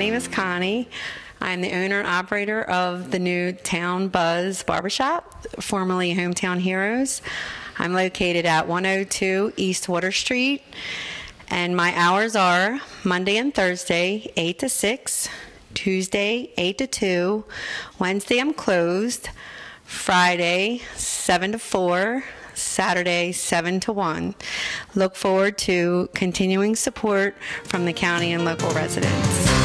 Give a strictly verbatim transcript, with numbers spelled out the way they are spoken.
name is Connie. I'm the owner and operator of the new Town Buzz Barbershop, formerly Hometown Heroes. I'm located at one oh two East Water Street, and my hours are Monday and Thursday, eight to six, Tuesday, eight to two, Wednesday I'm closed, Friday, seven to four, Saturday, seven to one. Look forward to continuing support from the county and local residents.